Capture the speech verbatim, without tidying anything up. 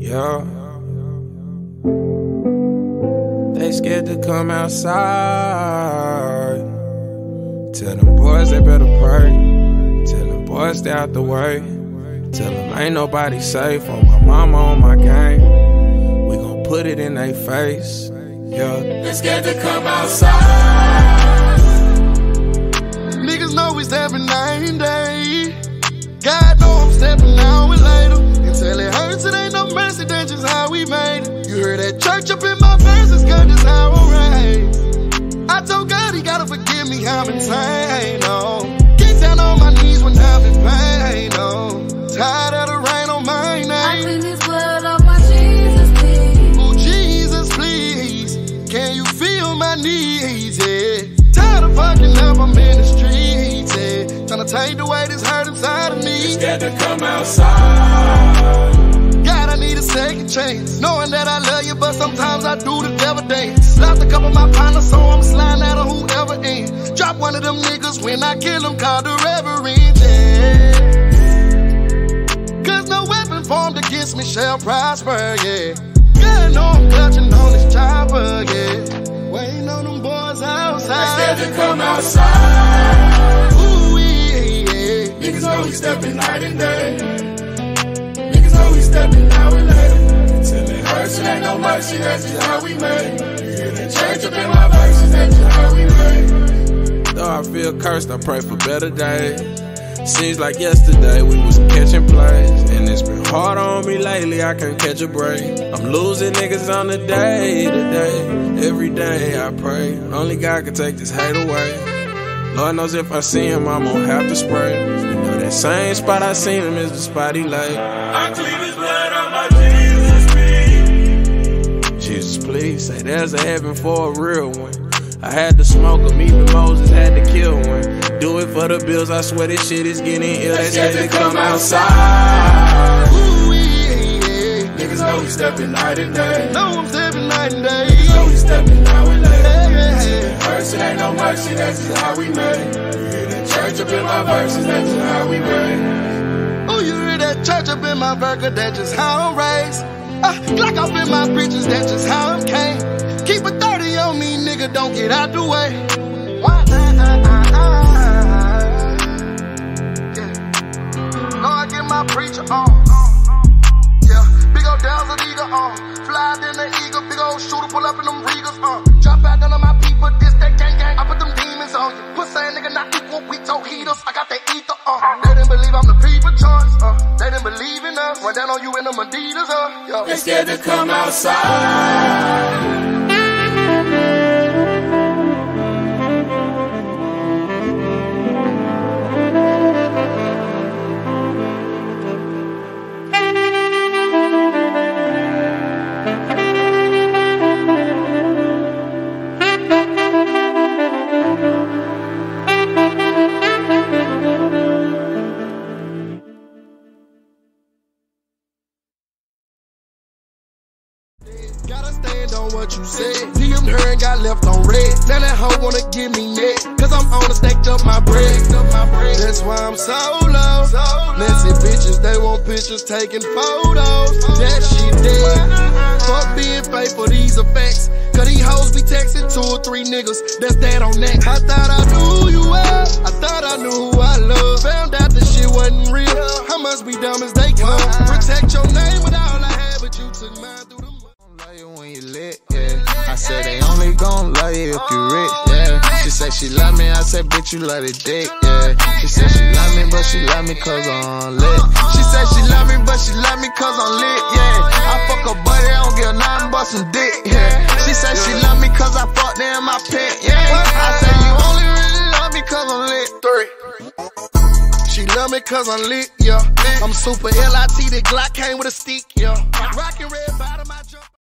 Yeah. They scared to come outside. Tell them boys they better pray. Tell them boys stay out the way. Tell them ain't nobody safe on my mama, on my gang. We gon' put it in they face. Yeah. They scared to come outside. Niggas know we steppin' night and day. God know I'm steppin' now and later. Until it hurts, it ain't no mercy, that's just how we made it. You heard that church up in my verses, God, that's how I'm raised. I told God he gotta forgive me, I'm insane, oh. Get down on my knees when I'm in pain, oh. Tired of the rain on my name. I clean this blood off my Jesus, please. Oh, Jesus, please. Can you feel my needs, yeah? Tired of fucking up, I'm in the streets, yeah. Tryna take the weight that's hurt inside of me. They scared to come outside. God, I need a second chance. Knowing that I love you, but sometimes I do the devil dance. Lost a couple of my partners, so I'm sliding out of whoever in. Drop one of them niggas when I kill them, call the reverend, yeah. Cause no weapon formed against me shall prosper, yeah. God know I'm clutching on this chopper, yeah. Waiting on them boys outside. They scared to come outside. Ooh, yeah, yeah. Niggas know we steppin' night and day. Niggas know we steppin' now and later. Until it hurts, it ain't no mercy, that's just how we made. You hear the church up in my verses, that's just how we made. Though I feel cursed, I pray for better days. Seems like yesterday we was catching plays, and it's been hard on me lately, I can't catch a break. I'm losing niggas on the day to day. Every day I pray, only God can take this hate away. Lord knows if I see him, I'm gonna have to spray. You know that same spot I seen him is the spot he lay. I clean his blood on my Jesus, please. Jesus, please, say there's a heaven for a real one. I had to smoke him, even Moses had to kill one. Do it for the bills, I swear this shit is getting ill. They scared to come outside. Ooh, yeah, yeah. Niggas know we steppin' night and day. Know I'm steppin' night and day. Niggas know we steppin' now and later. Yeah, yeah. It hurts, it ain't no mercy, that's just how we made. You hear the church up in my verses, that's just how we made. Oh, you hear that church up in my burger, that's just how I'm raised. Uh, Glock up in my bitches, that's just how I'm came. Keep a thirty on me, nigga, don't get out the way. Why? Uh, uh, uh, uh, yeah. Know I get my preacher on. Yeah, big ol' dazzle eagle on. Fly in the eagle, big ol' shooter, pull up in them Regals on. Drop out none of my people, this that gang gang. I put them demons on you. Pussy nigga not equal, we told heaters. I got that ether on. Uh. They didn't believe I'm the people choice. Uh. They didn't believe in us. Run down on you in them Adidas. Uh. Yo. They scared to come outside. Gotta stand on what you said. D M her and got left on red. Now that hoe wanna give me neck. Cause I'm on to stacked up my bread. That's why I'm solo. Messy bitches, they want pictures taking photos. That shit dead. Fuck being faithful, these effects. Cause these hoes be texting two or three niggas. That's that on that. I thought I knew who you were. I thought I knew who I love. Found out the shit wasn't real. I must be dumb as they come. Protect your name with all I had, but you took mine through the when you lit, yeah. I said they only gon' love you if you rich, yeah. She said she love me, I said bitch you love the dick, yeah. She said she love me, but she love me cause I'm lit. She said she love me, but she love me cause I'm lit, yeah. I fuck a buddy, I don't give nothing but some dick, yeah. She said she love me cause I fucked her in my pit, yeah. I said you only really love me cause I'm lit. Three. She love me cause I'm lit, yeah. I'm super L I T, the Glock came with a stick, yeah. Rockin' red bottom, I jump.